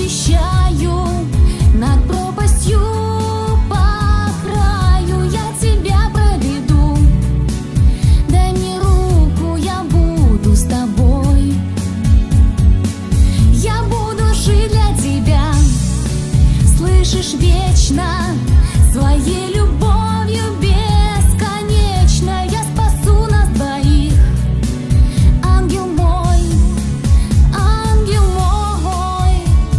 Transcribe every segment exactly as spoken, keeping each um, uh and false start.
обещаю, над пропастью по краю я тебя проведу. Дай мне руку, я буду с тобой. Я буду жить для тебя, слышишь, вечно, своей любовью бесконечно. Я спасу нас двоих, ангел мой, ангел мой.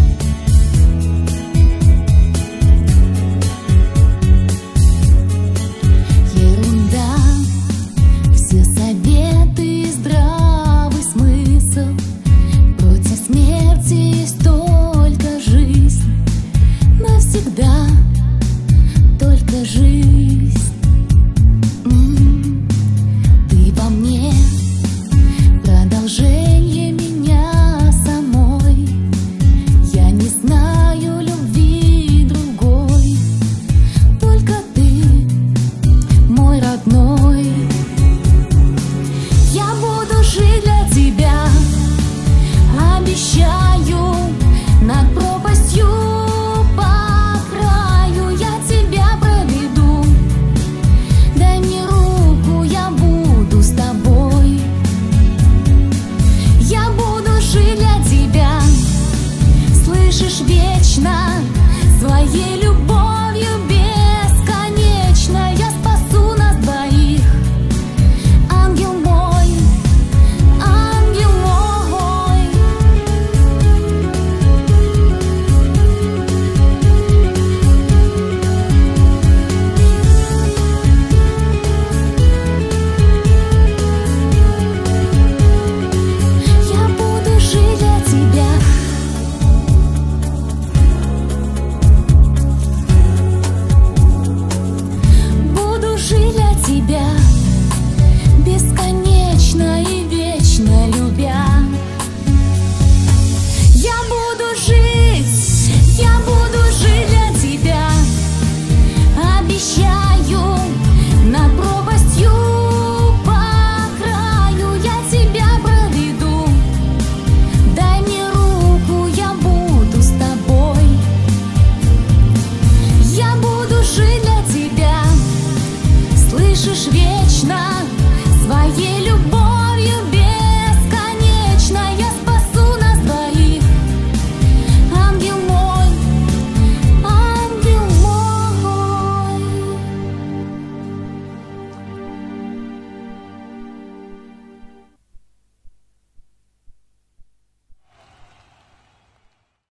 Ерунда, все советы и здравый смысл. Против смерти есть только жизнь, навсегда только жизнь. М-м, ты во мне продолжение меня самой. Я не знаю любви другой, только ты мой родной. Я буду жить для тебя, обещаю, над пропастью по краю я тебя проведу. Дай мне руку, я буду с тобой. Я буду жить для тебя, слышишь, вечно, своей любовью бесконечно. Я спасу нас двоих, ангел мой, ангел мой. Я буду жить для тебя. Буду жить для тебя, бесконечно и вечно любя. Я буду жить, я буду жить для тебя, обещаю, над пропастью по краю я тебя проведу. Дай мне руку, я буду с тобой. Я буду жить для тебя, слышишь, вечно.